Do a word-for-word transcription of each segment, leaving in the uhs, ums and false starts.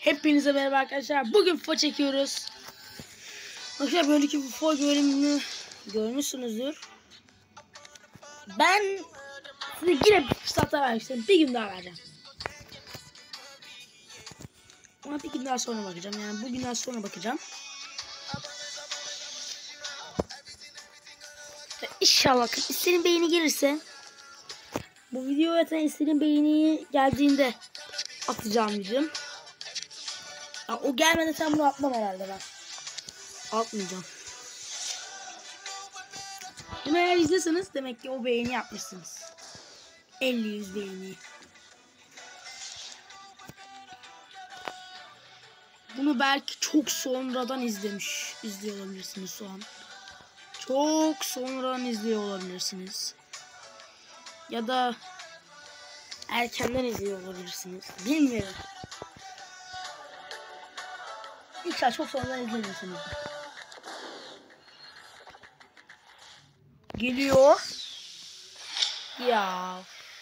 Hepinize merhaba arkadaşlar. Bugün FIFA çekiyoruz. Arkadaşlar böyleki FIFA bölümünü görmüşsünüzdür. Ben size yine bir fırsat vermiştim. Bir gün daha vereceğim. Ona bir gün daha sonra bakacağım. Yani bugünden sonra bakacağım. İnşallah istediğin beğeni gelirse, bu videoya zaten istediğin beğeni geldiğinde atacağım videom. Ya, o gelmeden sen bunu atmam herhalde ben. Atmayacağım. Bunu eğer izleseniz demek ki o beğeni yapmışsınız. elli yüz beğeni. Bunu belki çok sonradan izlemiş. izliyor olabilirsiniz şu an. Çok sonradan izliyor olabilirsiniz. Ya da erkenden izliyor olabilirsiniz. Bilmiyorum. İnşallah çok sonradan izlemiyorsunuz. Geliyor. Ya.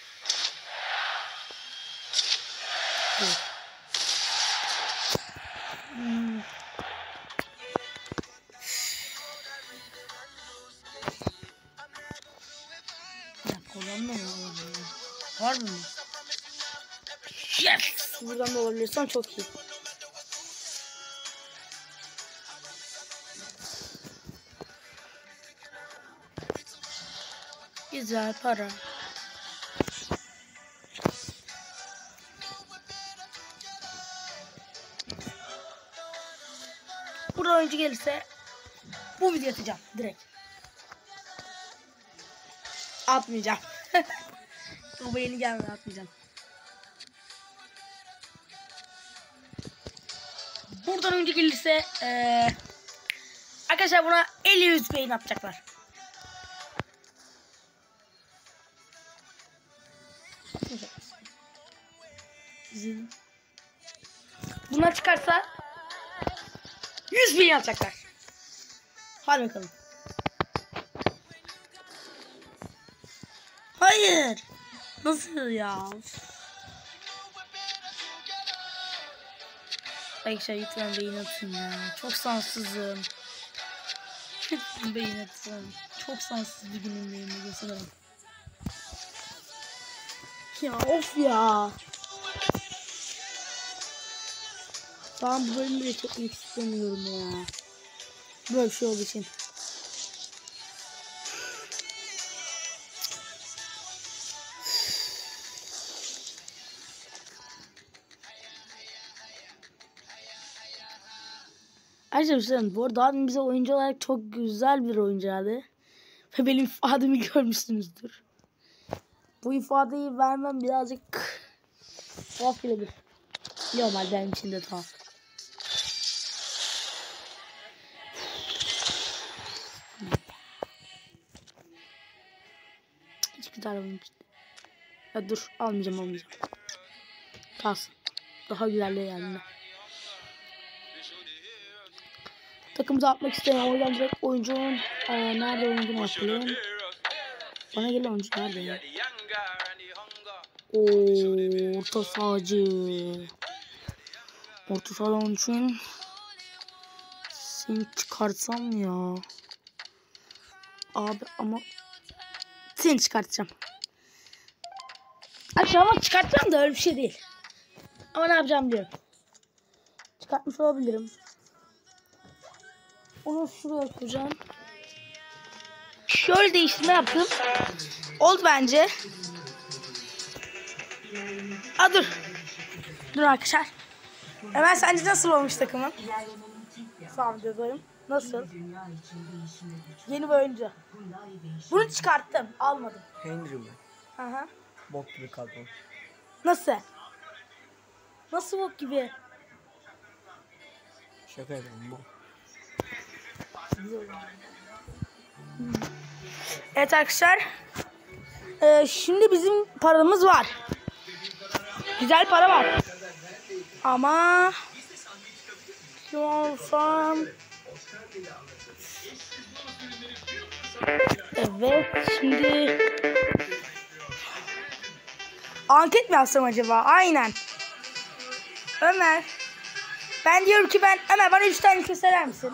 Dur. Hmm. Ya kolonda mı olabilir? Var mı? Yes! Buradan da olabilirsem çok iyi. Güzel para. Burada oyuncu gelirse bu video atacağım direkt. Atmayacağım. Bu beğeni gelmedi, atmayacağım. Buradan oyuncu gelirse ee, arkadaşlar buna elli yüz beğeni atacaklar. Bunlar çıkarsa yüz beğeni atacaklar. Hadi bakalım. Hayır. Nasıl ya? Arkadaşlar lütfen beğeni atın ya. Çok sansızım. Lütfen beğeni atın. Çok sansız bir günün beğeni gösterelim. Ya of ya. Ben bu bölümü de çekmek istemiyorum ya. Böyle bir şey olduğu için. Arkadaşlar bu arada abim bize oyuncu olarak çok güzel bir oyuncu aldı. Ve benim ifademi görmüşsünüzdür. Bu ifadeyi vermem birazcık tuhaf gelebilir. Normal benim için de tuhaf. Hiç güzel oyuncu. Ya dur, almayacağım almayacağım. Kalsın. Daha güzelliğe geldi. Takımıza atmak isteyen o yüzden direkt oyuncunun e, nerede oyuncunu açalım. Bana gelen oyuncu nerede ya? Oo, orta sahacı. Orta saha oyuncun. Seni çıkartsam ya. Abi ama seni çıkartacağım. Aşağı ama çıkartacağım da öyle bir şey değil. Ama ne yapacağım diyorum. Çıkartmış olabilirim. Onu şuraya koyacağım. Şöyle değiştirme yaptım. Oldu bence. Aa dur. Dur arkadaşlar. Ömer sence nasıl olmuş takımın? Sağ olun. Nasıl? Yeni bir oyuncu. Bunu çıkarttım. Almadım. Henry mi? Aha. Bok gibi kadro. Nasıl? Nasıl bok gibi? Şaka yapıyorum bu. Evet arkadaşlar. Ee, şimdi bizim paramız var. Güzel para var. Ama şu an evet şimdi anket mi yapsam acaba? Aynen. Ömer Ben diyorum ki ben Ömer bana üç tane ülke söyler misin?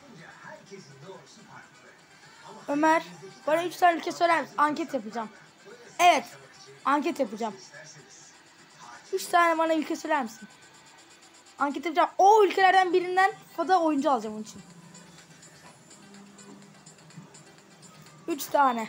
Ömer bana üç tane ülke söyler misin? Anket yapacağım. Evet. Anket yapacağım. Üç tane bana ülke söyler misin? Anket yapacağım. O ülkelerden birinden fada oyuncu alacağım onun için. Üç tane.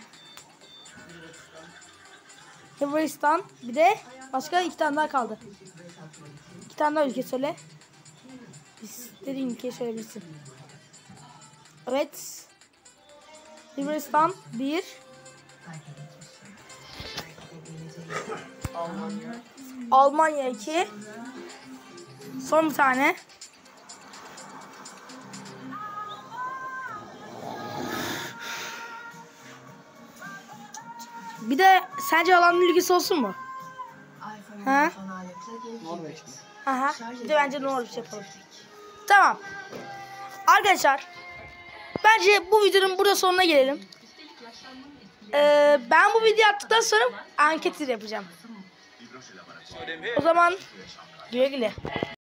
Hırvatistan. Bir de başka iki tane daha kaldı. İki tane daha ülke söyle. İstediğin ülkeyi söyleyebilirsin. Evet. Hırvatistan bir. Almanya. Almanya iki. Son bir tane. Bir de sence alanın ülkesi olsun mu? Ha? Norveç mi? Aha. Bir de bence Norveç yapalım. Tamam. Arkadaşlar. Bence bu videonun burada sonuna gelelim. Ee, ben bu video yaptıktan sonra anketleri yapacağım. O zaman güle güle.